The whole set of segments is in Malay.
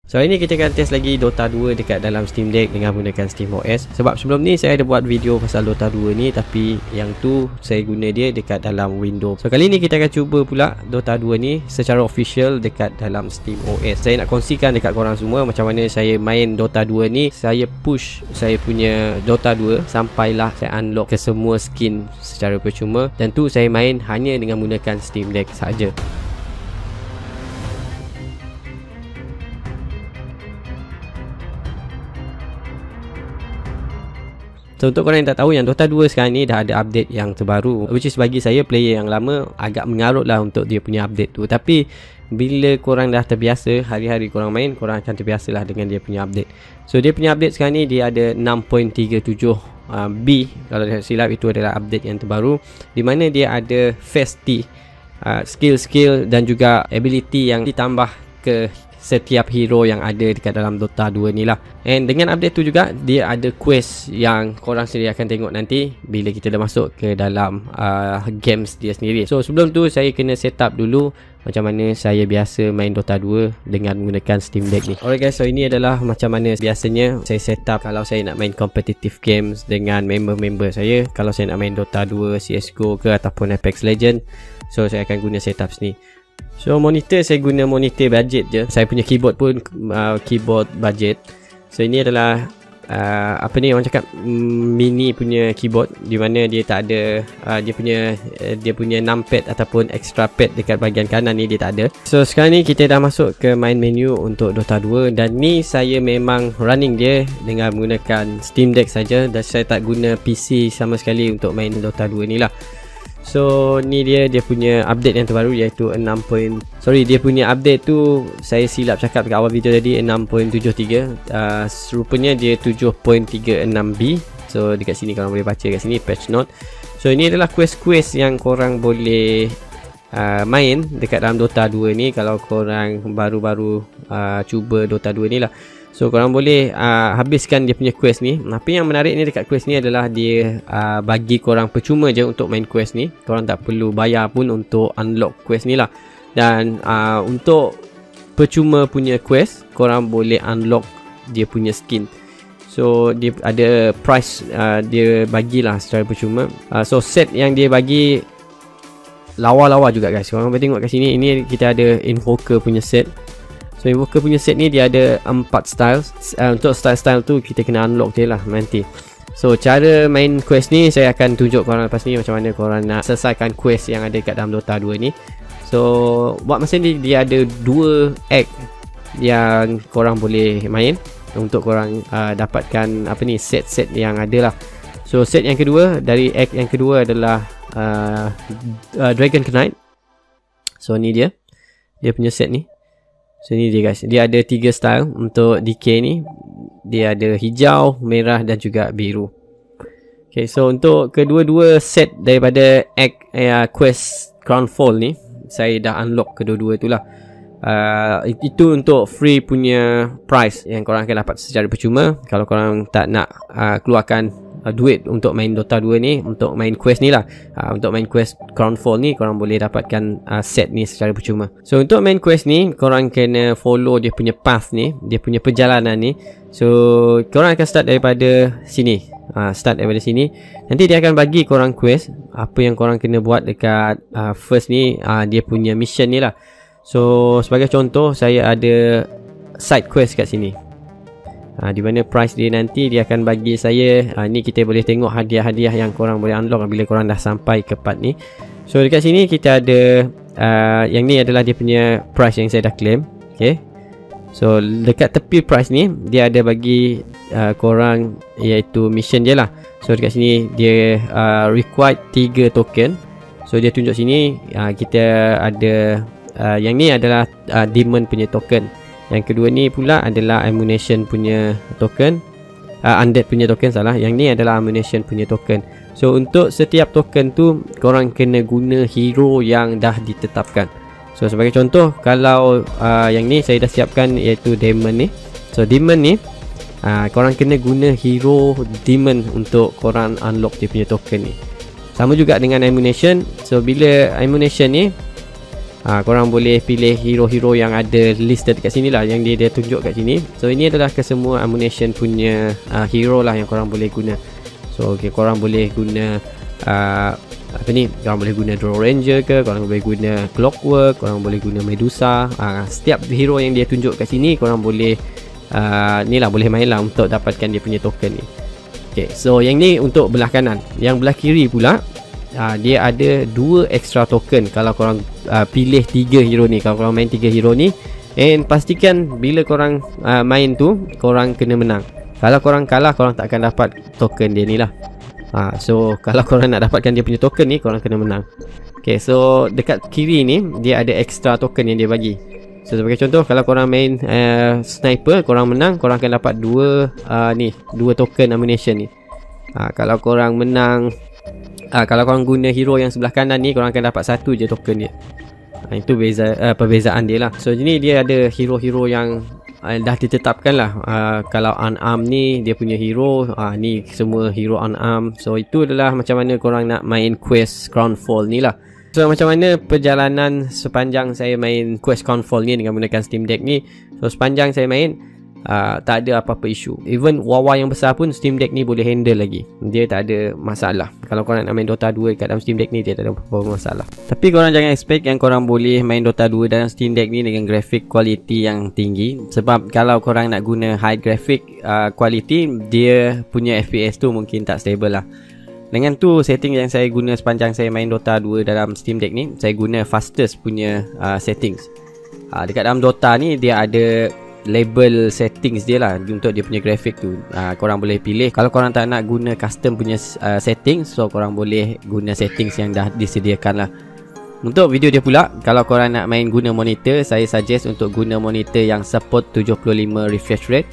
So hari ni kita akan test lagi Dota 2 dekat dalam Steam Deck dengan menggunakan SteamOS. Sebab sebelum ni saya ada buat video pasal Dota 2 ni, tapi yang tu saya guna dia dekat dalam Windows. So kali ni kita akan cuba pula Dota 2 ni secara official dekat dalam SteamOS. Saya nak kongsikan dekat korang semua macam mana saya main Dota 2 ni. Saya push saya punya Dota 2 sampailah saya unlock ke semua skin secara percuma, dan tu saya main hanya dengan menggunakan Steam Deck saja. So untuk korang yang tak tahu, yang Dota 2 sekarang ni dah ada update yang terbaru, which is bagi saya player yang lama agak mengarut lah untuk dia punya update tu. Tapi bila korang dah terbiasa, hari-hari korang main, korang akan terbiasa lah dengan dia punya update. So dia punya update sekarang ni dia ada 6.37B. Kalau tak silap itu adalah update yang terbaru, di mana dia ada Festi, skill-skill dan juga ability yang ditambah ke setiap hero yang ada dekat dalam Dota 2 ni lah. And dengan update tu juga dia ada quest yang korang sendiri akan tengok nanti bila kita dah masuk ke dalam games dia sendiri. So sebelum tu saya kena set up dulu macam mana saya biasa main Dota 2 dengan menggunakan Steam Deck ni. Alright guys, so ini adalah macam mana biasanya saya set up kalau saya nak main competitive games dengan member-member saya. Kalau saya nak main Dota 2, CSGO ke ataupun Apex Legend, so saya akan guna setup sini. So monitor saya guna monitor budget je. Saya punya keyboard pun keyboard budget. So ini adalah apa ni orang cakap, mini punya keyboard, di mana dia tak ada dia punya numpad ataupun extra pad dekat bahagian kanan ni, dia tak ada. So sekarang ni kita dah masuk ke main menu untuk Dota 2, dan ni saya memang running dia dengan menggunakan Steam Deck saja, dan saya tak guna PC sama sekali untuk main Dota 2 ni lah. So ni dia punya update yang terbaru, iaitu dia punya update tu saya silap cakap dekat awal video tadi, 6.73. Rupanya dia 7.36B. So dekat sini korang boleh baca kat sini patch note. So ini adalah quest-quest yang korang boleh main dekat dalam Dota 2 ni kalau korang baru-baru cuba Dota 2 ni lah. So korang boleh habiskan dia punya quest ni. Apa yang menarik ni dekat quest ni adalah dia bagi korang percuma je untuk main quest ni. Korang tak perlu bayar pun untuk unlock quest ni lah. Dan untuk percuma punya quest, korang boleh unlock dia punya skin. So dia ada price dia bagilah secara percuma. So set yang dia bagi lawa-lawa juga guys. Korang boleh tengok kat sini, ini kita ada Invoker punya set. So Invoker punya set ni dia ada 4 styles. Untuk style-style tu kita kena unlock je lah nanti. So cara main quest ni saya akan tunjuk korang lepas ni macam mana korang nak selesaikan quest yang ada kat dalam Dota 2 ni. So buat masa ni dia ada 2 act yang korang boleh main untuk korang dapatkan apa ni, set-set yang ada lah. So set yang kedua, dari act yang kedua adalah Dragon Knight. So ni dia punya set ni. So ni dia guys, dia ada 3 style untuk DK ni. Dia ada hijau, merah dan juga biru. Okay, so untuk kedua-dua set daripada quest Crownfall ni, saya dah unlock kedua-dua tu lah. Itu untuk free punya price yang korang akan dapat secara percuma. Kalau korang tak nak keluarkan duit untuk main Dota 2 ni, untuk main quest ni lah, untuk main quest Crownfall ni, korang boleh dapatkan set ni secara percuma. So untuk main quest ni, korang kena follow dia punya path ni, dia punya perjalanan ni. So korang akan start daripada sini, nanti dia akan bagi korang quest. Apa yang korang kena buat dekat first ni, dia punya mission ni lah. So sebagai contoh, saya ada side quest kat sini, di mana price dia nanti dia akan bagi saya ni kita boleh tengok hadiah-hadiah yang korang boleh unlock bila korang dah sampai ke part ni. So dekat sini kita ada yang ni adalah dia punya price yang saya dah claim. Okay, so dekat tepi price ni dia ada bagi korang iaitu mission je lah. So dekat sini dia required 3 token. So dia tunjuk sini kita ada yang ni adalah demon punya token. Yang kedua ni pula adalah ammunition punya token, undead punya token, salah. Yang ni adalah ammunition punya token. So untuk setiap token tu korang kena guna hero yang dah ditetapkan. So sebagai contoh, kalau yang ni saya dah siapkan iaitu demon ni. So demon ni korang kena guna hero demon untuk korang unlock dia punya token ni. Sama juga dengan ammunition. So bila ammunition ni Korang boleh pilih hero-hero yang ada listed kat sini lah, yang dia tunjuk kat sini. So ini adalah kesemua Ammunition punya hero lah yang korang boleh guna. So korang boleh guna korang boleh guna Draw Ranger ke, korang boleh guna Clockwork, korang boleh guna Medusa. Setiap hero yang dia tunjuk kat sini korang boleh ni lah, boleh main lah untuk dapatkan dia punya token ni. So yang ni untuk belah kanan. Yang belah kiri pula, dia ada 2 extra token kalau korang pilih 3 hero ni. Kalau korang main 3 hero ni, and pastikan bila korang main tu korang kena menang. Kalau korang kalah, korang tak akan dapat token dia ni lah. So kalau korang nak dapatkan dia punya token ni, korang kena menang. So dekat kiri ni dia ada extra token yang dia bagi. So sebagai contoh, kalau korang main sniper, korang menang, korang akan dapat 2 token ammunition ni. Kalau korang menang, kalau korang guna hero yang sebelah kanan ni, korang akan dapat 1 je token dia. Itu perbezaan dia lah. So ini dia ada hero-hero yang dah ditetapkan lah. Kalau unarmed ni dia punya hero, ni semua hero unarmed. So itu adalah macam mana korang nak main quest Crownfall ni lah. So macam mana perjalanan sepanjang saya main quest Crownfall ni dengan menggunakan Steam Deck ni. So sepanjang saya main, tak ada apa-apa isu. Even wawa yang besar pun Steam Deck ni boleh handle lagi. Dia tak ada masalah. Kalau korang nak main Dota 2 kat dalam Steam Deck ni, dia tak ada apa-apa masalah. Tapi korang jangan expect yang korang boleh main Dota 2 dalam Steam Deck ni dengan grafik quality yang tinggi. Sebab kalau korang nak guna high graphic quality, dia punya FPS tu mungkin tak stable lah. Dengan tu setting yang saya guna sepanjang saya main Dota 2 dalam Steam Deck ni, saya guna fastest punya settings. Dekat dalam Dota ni dia ada label settings dia lah untuk dia punya grafik tu. Korang boleh pilih. Kalau korang tak nak guna custom punya settings, so korang boleh guna settings yang dah disediakan lah. Untuk video dia pula, kalau korang nak main guna monitor, saya suggest untuk guna monitor yang support 75 refresh rate,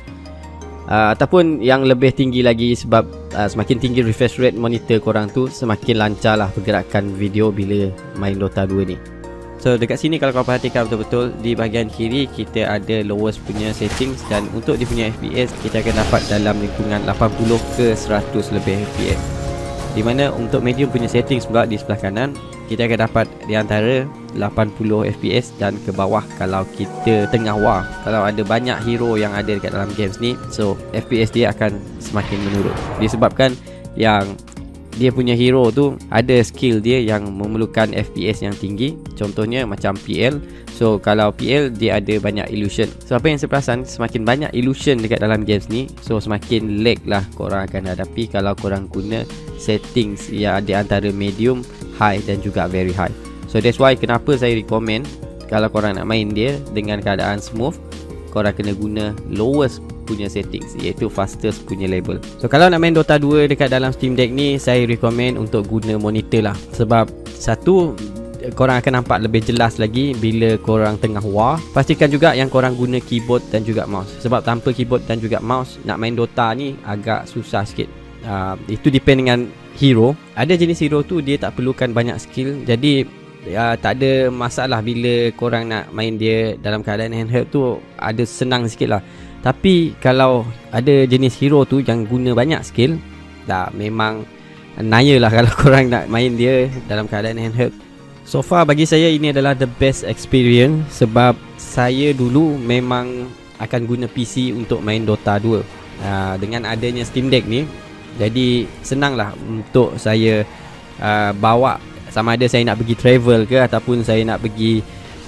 ataupun yang lebih tinggi lagi. Sebab semakin tinggi refresh rate monitor korang tu, semakin lancar lah pergerakan video bila main Dota 2 ni. So dekat sini kalau korang perhatikan betul-betul, di bahagian kiri kita ada lowest punya settings, dan untuk dia punya FPS kita akan dapat dalam lingkungan 80 ke 100 lebih FPS. Di mana untuk medium punya settings pula di sebelah kanan, kita akan dapat di antara 80 FPS dan ke bawah kalau kita tengah war. Kalau ada banyak hero yang ada dekat dalam games ni, so FPS dia akan semakin menurun. Disebabkan yang dia punya hero tu ada skill dia yang memerlukan FPS yang tinggi. Contohnya macam PL. So kalau PL dia ada banyak illusion. So apa yang saya perasan, semakin banyak illusion dekat dalam games ni, so semakin lag lah korang akan hadapi kalau korang guna settings yang ada antara medium, high dan juga very high. So that's why kenapa saya recommend kalau korang nak main dia dengan keadaan smooth, korang kena guna lowest punya settings, iaitu fastest punya label. So kalau nak main Dota 2 dekat dalam Steam Deck ni, saya recommend untuk guna monitor lah. Sebab satu, korang akan nampak lebih jelas lagi bila korang tengah war. Pastikan juga yang korang guna keyboard dan juga mouse. Sebab tanpa keyboard dan juga mouse, nak main Dota ni agak susah sikit. Itu depend dengan hero. Ada jenis hero tu dia tak perlukan banyak skill, jadi tak ada masalah bila korang nak main dia dalam keadaan handheld tu, ada senang sikit lah. Tapi kalau ada jenis hero tu yang guna banyak skill, dah memang naya lah kalau korang nak main dia dalam keadaan handheld. So far bagi saya ini adalah the best experience. Sebab saya dulu memang akan guna PC untuk main Dota 2. Dengan adanya Steam Deck ni, jadi senang lah untuk saya bawa. Sama ada saya nak pergi travel ke, ataupun saya nak pergi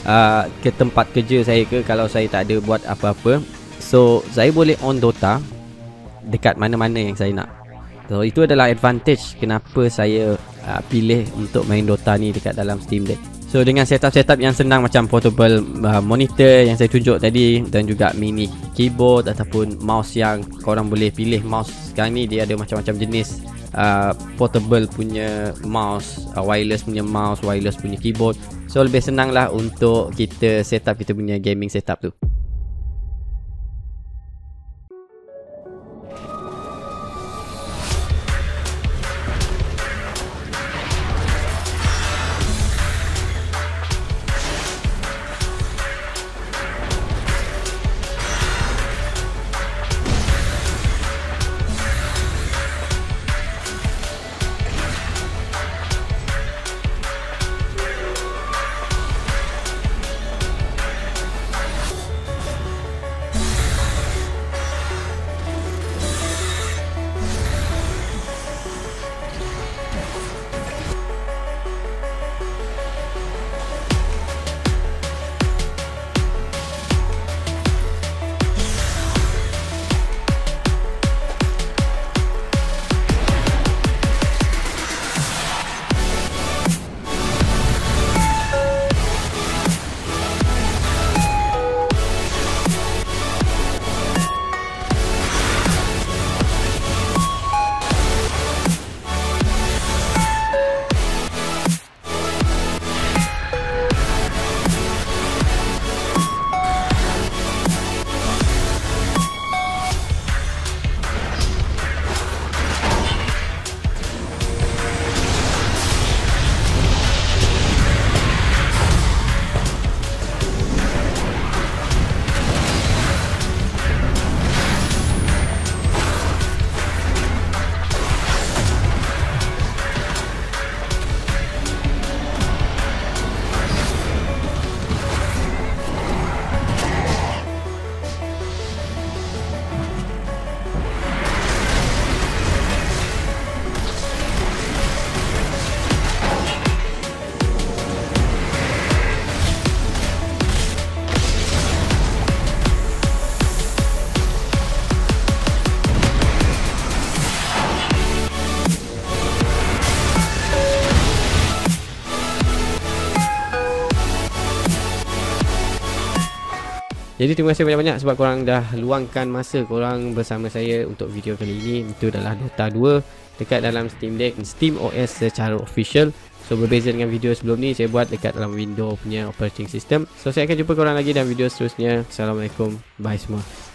ke tempat kerja saya ke, kalau saya tak ada buat apa-apa. So saya boleh on Dota dekat mana-mana yang saya nak. So itu adalah advantage kenapa saya pilih untuk main Dota ni dekat dalam Steam Deck. So dengan setup-setup yang senang macam portable monitor yang saya tunjuk tadi, dan juga mini keyboard ataupun mouse yang korang boleh pilih. Mouse sekarang ni dia ada macam-macam jenis, portable punya mouse, wireless punya mouse, wireless punya keyboard. So lebih senang lah untuk kita setup kita punya gaming setup tu. Jadi terima kasih banyak-banyak sebab korang dah luangkan masa korang bersama saya untuk video kali ini. Itu adalah Dota 2 dekat dalam Steam Deck, Steam OS secara official. So berbeza dengan video sebelum ni, saya buat dekat dalam Windows punya operating system. So saya akan jumpa korang lagi dalam video seterusnya. Assalamualaikum, bye semua.